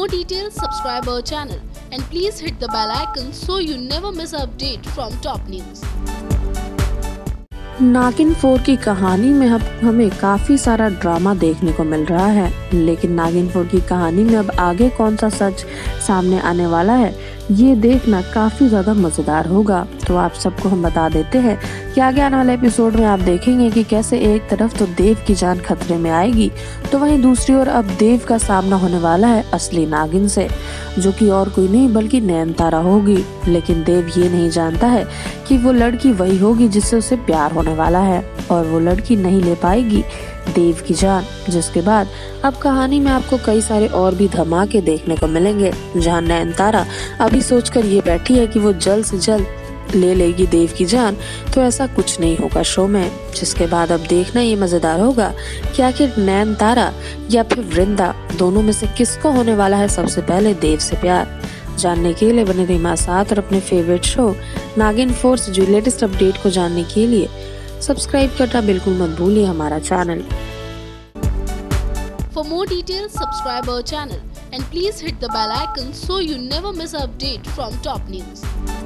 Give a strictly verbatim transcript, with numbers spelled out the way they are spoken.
more details, subscribe our channel and please hit the bell icon so you never miss an update from top news. Naagin four की कहानी में अब हमें काफी सारा ड्रामा देखने को मिल रहा है, लेकिन नागिन फोर की कहानी में अब आगे कौन सा सच सामने आने वाला है ये देखना काफी ज्यादा मजेदार होगा। तो आप सबको हम बता देते हैं कि आगे आने वाले एपिसोड में आप देखेंगे कि कैसे एक तरफ तो देव की जान खतरे में आएगी, तो वहीं दूसरी ओर अब देव का सामना होने वाला है असली नागिन से, जो कि और कोई नहीं बल्कि नयनतारा होगी। लेकिन देव ये नहीं जानता है कि वो लड़की वही होगी जिससे उसे प्यार होने वाला है और वो लड़की नहीं ले पाएगी देव की जान। जिसके बाद अब कहानी में आपको कई सारे और भी धमाके देखने को मिलेंगे, जहां नयनतारा अभी सोचकर ये बैठी है कि वो जल्द से जल्द ले लेगी देव की जान, तो ऐसा कुछ नहीं होगा शो में। जिसके बाद अब देखना ये मजेदार होगा कि आखिर नयनतारा या फिर वृंदा दोनों में से किसको होने वाला है सबसे पहले देव से प्यार। जानने के लिए बने रहिए हमारे साथ और अपने फेवरेट शो नागिन फोर से जो लेटेस्ट अपडेट को जानने के लिए सब्सक्राइब करना बिल्कुल मत भूलिए हमारा channel. For more details, subscribe our channel and please hit the bell icon so you never miss an update from top news.